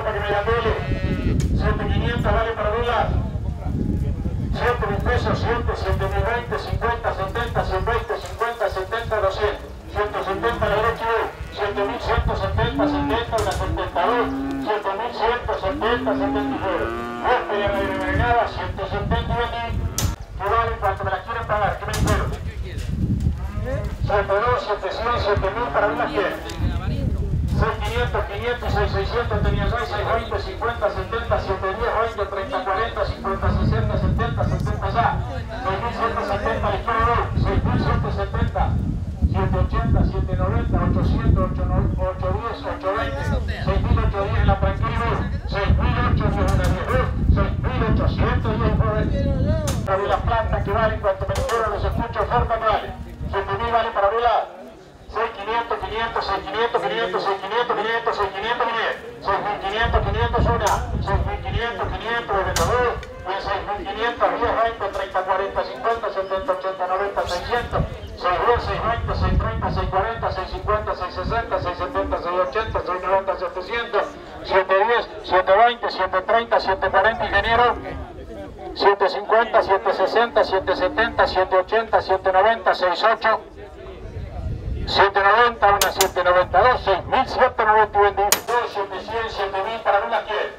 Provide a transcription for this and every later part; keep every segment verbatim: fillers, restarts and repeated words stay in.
para que me la pele. siete mil quinientos vale para dólar. siete mil pesos, siete, siete mil veinte, cincuenta, setenta, ciento veinte, cincuenta, setenta, doscientos. ciento setenta la derecha, siete mil ciento setenta, setenta, la setenta y dos, siete mil ciento setenta, setenta y nueve. Este ya no viene nada, ciento setenta y veinte. ¿Qué vale cuánto me la quieren pagar? ¿Qué me dijeron? siete dos, siete cien, siete mil para una quieren. seis quinientos, quinientos, seis seiscientos tenía yo, seis veinte, cincuenta, setenta, siete diez, veinte, treinta, cuarenta, cincuenta, sesenta, setenta, setenta ya. seis mil ciento setenta le quiero ver, seis mil ciento setenta, siete ochenta, siete noventa, ochocientos, ocho diez, ocho veinte, seis mil ochocientos diez en la tranquila, seis mil ochocientos diez una diez, seis mil ochocientos diez para la planta que vale, en cuanto me dijeron los escucho oferta que vale, siete mil vale para volar. seis quinientos, quinientos, seis quinientos, quinientos, seis quinientos, quinientos, seis quinientos, seis mil quinientos, quinientos una, seis mil quinientos, quinientos, dos, seis mil quinientos, diez, veinte, treinta, cuarenta, cincuenta, setenta, ochenta, noventa, seiscientos, seis diez, seis veinte, seis treinta, seis cuarenta, seis cincuenta, seis sesenta, seis setenta, seis ochenta, seis noventa, setecientos, siete diez, siete veinte, siete treinta, siete cuarenta, ingeniero, siete cincuenta, siete sesenta, siete setenta, siete ochenta, siete noventa, seis ocho, siete noventa, una siete noventa y dos, seis mil ciento noventa y dos, siete cien, siete mil para una quién.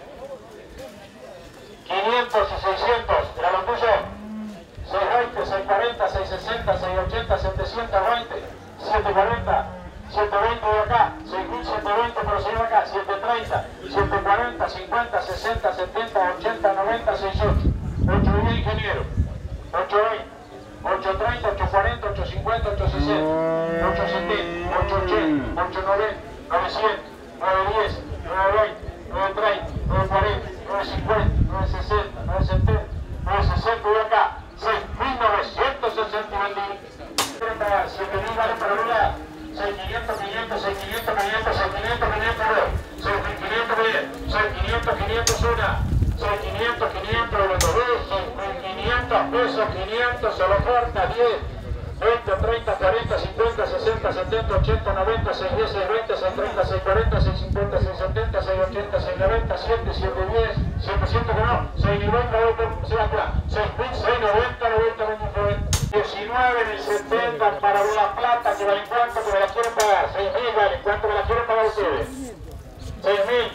quinientos y seiscientos, era lo tuyo. seis veinte, seis cuarenta, seis sesenta, seis ochenta, setecientos veinte, siete cuarenta, siete veinte de acá, seis mil ciento veinte, pero se lleva acá, siete treinta, siete cuarenta, cincuenta, sesenta, setenta, ochenta, noventa, sesenta y ocho. ocho diez, ingeniero. ocho veinte. ocho treinta, ocho cuarenta, ocho cincuenta, ocho sesenta, ocho setenta, ocho ochenta, ocho noventa, novecientos, nueve diez, nueve veinte, nueve treinta, nueve cuarenta, nueve cincuenta, nueve sesenta, nueve setenta, nueve sesenta y acá, seis mil novecientos sesenta y uno. siete mil vale para un lado, seis mil quinientos, quinientos, seis mil quinientos, quinientos, seis mil quinientos, quinientos dos, seis mil quinientos, seis mil quinientos, quinientos uno, seis mil quinientos, quinientos dos, seis mil quinientos pesos, quinientos, se lo oferta, diez, veinte, treinta, cuarenta, cincuenta, sesenta, setenta, ochenta, noventa, seis diez, seis veinte, seis treinta, seis cuarenta, seis cincuenta, seis setenta, seis ochenta, seis noventa, siete, siete diez, setecientos que no, seis mil noventa, se va acá, seis mil, seis noventa, noventa, veintinueve, diecinueve mil setenta para una plata que vale cuánto que me la quieren pagar, seis mil vale, ¿cuánto me la quieren pagar ustedes? seis mil.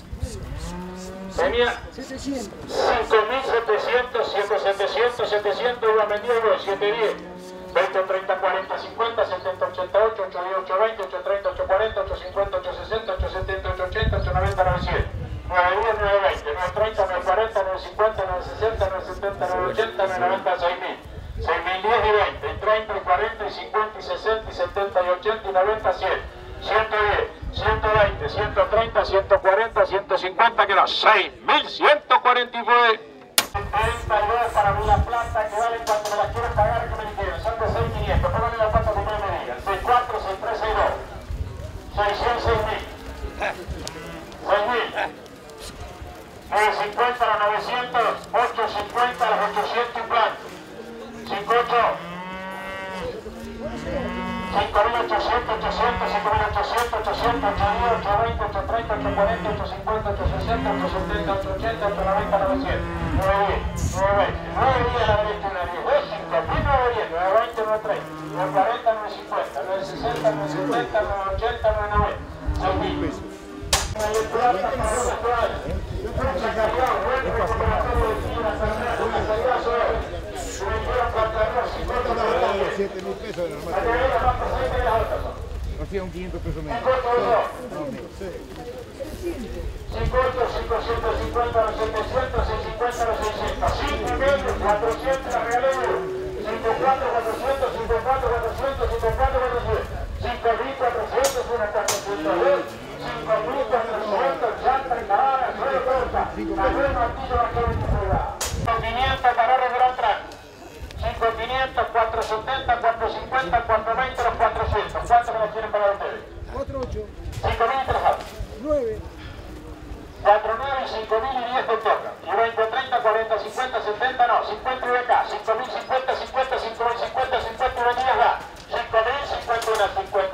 Tenía cinco mil setecientos, siete, setecientos, setecientos, iba vendido siete diez, veinte, treinta, cuarenta, cincuenta, setenta, ochenta y ocho, ocho diez, ocho veinte, ocho treinta, ocho cuarenta, ocho cincuenta, ocho sesenta, ocho setenta, ocho ochenta, ocho noventa, novecientos, nueve diez, nueve veinte, nueve treinta, nueve cuarenta, nueve cincuenta, nueve sesenta, nueve setenta, nueve ochenta, nueve noventa, seis mil, seis mil diez y veinte, y treinta, y cuarenta, y cincuenta, y sesenta, y setenta, y ochenta, y noventa, cien, ciento diez, ciento veinte, ciento treinta, ciento cuarenta, ciento cincuenta, que no, seis mil ciento cuarenta y nueve. treinta y dos para una plata que vale cuando me la quieren pagar, que me dijeron, son de seis mil quinientos, pónganle la plata que ustedes me digan, seis cuatro, seis tres, seis dos, seiscientos, seis mil, seis mil, nueve cincuenta, los novecientos, ocho cincuenta, los ochocientos y plan, cinco ocho, cinco mil ochocientos, ochocientos, cinco mil ochocientos, ochocientos, ocho diez, ocho veinte, ocho treinta, ocho cuarenta, ocho cincuenta, ocho sesenta, ocho setenta, ocho ochenta, ocho noventa, novecientos, nueve diez, nueve veinte, nueve diez a la derecha, una diez, nueve cinco mil, nueve diez, nueve veinte, nueve treinta, nueve cuarenta, nueve cincuenta, nueve sesenta, nueve setenta, nueve ochenta, nueve noventa, seis mil pesos. siete mil pesos de normal. Hacía un quinientos pesos menos. cincuenta, cinco ciento cincuenta, setecientos, seiscientos cincuenta, seiscientos, cinco mil cuatrocientos, la regalé, cinco cuatro, cuatrocientos, cinco cuatro, cuatrocientos, cinco cuatro, cuatrocientos, cinco mil cuatrocientos, una cuatrocientos dos, cinco mil cuatrocientos, chanta y carada, suelo corta, mayor martillo, la que quinientos para regular track, cinco quinientos, cuatro setenta, cuatro cincuenta, cuatro veinte, los cuatrocientos, ¿cuánto me la quieren pagar ustedes? cuatro ocho. cinco mil trabajados. nueve. cuatro nueve, cinco mil y diez te toca. Y veinte, treinta, cuarenta, cincuenta, setenta, no, cincuenta y de acá, cinco mil, cincuenta, cincuenta, cinco mil, cincuenta, cincuenta y diez va. cinco mil, cincuenta y uno, cincuenta